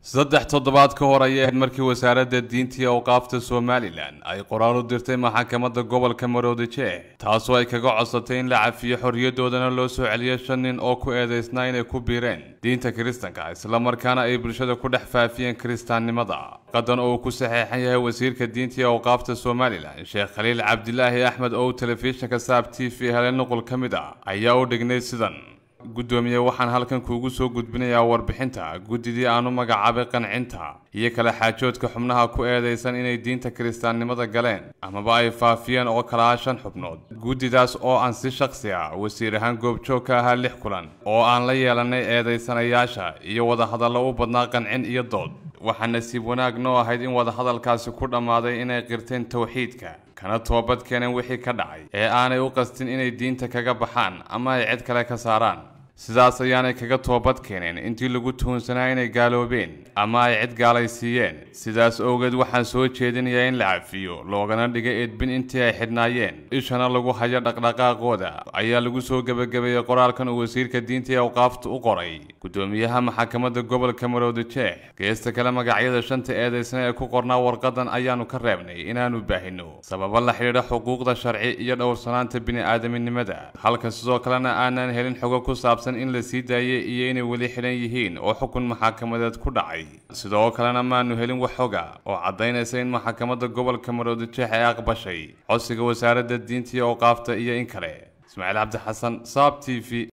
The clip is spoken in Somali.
saddex toddobaad ka hor ayay markii wasaaradda diinta iyo awqaafta Somaliland ay qoraan u dirtay maxkamadda gobolka Maroodijeex taasoo ay kaga codsatay in la cafiyo xorriyadoodana loo soo celiyo 5 nin oo ku eedeysnaa inay ku biireen diinta Kiristaanka isla markaana ay bulshada ku dhex faafiyeen Kiristaannimada qadan oo ku saxeexan yahay wasiirka diinta iyo awqaafta Somaliland Sheekh Khaliil Cabdilaahi Axmed oo telefishinka Saab TV helen nuqul kamida ayaa u dhignay sidan gudoomiye waxaan halkan kuugu soo gudbinayaa warbixinta gudidii aanu magacaabay qancinta iyo kala xaajoodka xubnaha ku eedeysan inay diinta Kiristaannimada galeen amaba ay faafiyeen oo kala 5 xubnood gudidaas oo aan si shakhsi ah wasiir ahaan goobjoog ka ahaa 6 kulan oo aan la yeelanay eedeysanayaasha iyo wada hadallo u badnaa qancin iyo dood waxaan nasiib wanaag noo ahayd in wada hadalkaasi ku dhamaaday inay qirteen tawxiidka kana toobad keeneen wixii ka dhacay ee aanay u qastin inay diinta kaga baxaan ama ay cid kale ka saaraan sidaas ayaanay kaga toobad keeneen intii lagu tuhunsanaa inay gaaloobeen ama ay cid gaalaysiiyeen sidaas awgeed waxaan soo jeedinayaa in la cafiyo loogana dhigay edbin intii ay xidhnaayeen ishana lagu hayo dhaqdhaqaaqooda ayaa lagu soo gabagabeeyay qoraalkan uu wasiirka diinta iyo awqaafta u qoray gudoomiyaha maxkamadda gobolka Maroodijeex geesta kale magacyada 5 eedeysnaa ee ku qornaa warqadan ayaanu ka reebnay inaanu baahino sabab la xiriira xuquuqda sharci iyo dhowrsanaanta bini'aadamnimada halka sidoo kalena aanan helin xog ku saabsan in la sii daayay iyo inay wali xiran yihiin oo xukun maxkamadeed ku dhacay sidoo kalena maanu helin wax xoga oo cadeynaysa in maxkamadda gobolka Maroodijeex ay aqbashay codsiga wasaaradda diinta iyo awqaafta iyo in kale Ismaaciil Cabdi Xasan Saab TV